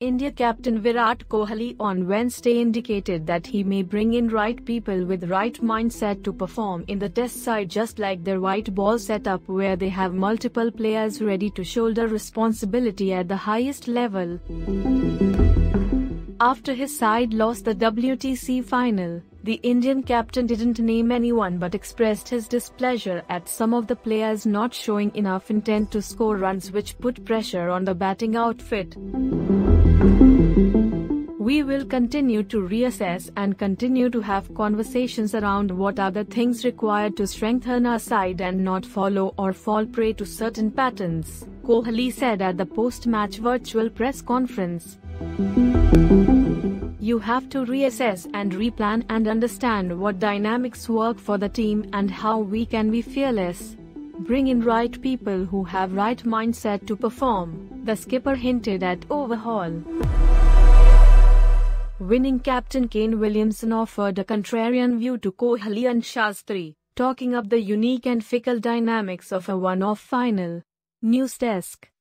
India captain Virat Kohli on Wednesday indicated that he may bring in right people with right mindset to perform in the test side, just like their white ball setup where they have multiple players ready to shoulder responsibility at the highest level. After his side lost the WTC final, the Indian captain didn't name anyone but expressed his displeasure at some of the players not showing enough intent to score runs, which put pressure on the batting outfit. "We will continue to reassess and continue to have conversations around what are the things required to strengthen our side and not follow or fall prey to certain patterns," Kohli said at the post-match virtual press conference. "You have to reassess and replan and understand what dynamics work for the team and how we can be fearless. Bring in right people who have right mindset to perform," the skipper hinted at overhaul. Winning captain Kane Williamson offered a contrarian view to Kohli and Shastri, talking up the unique and fickle dynamics of a one-off final. News Desk.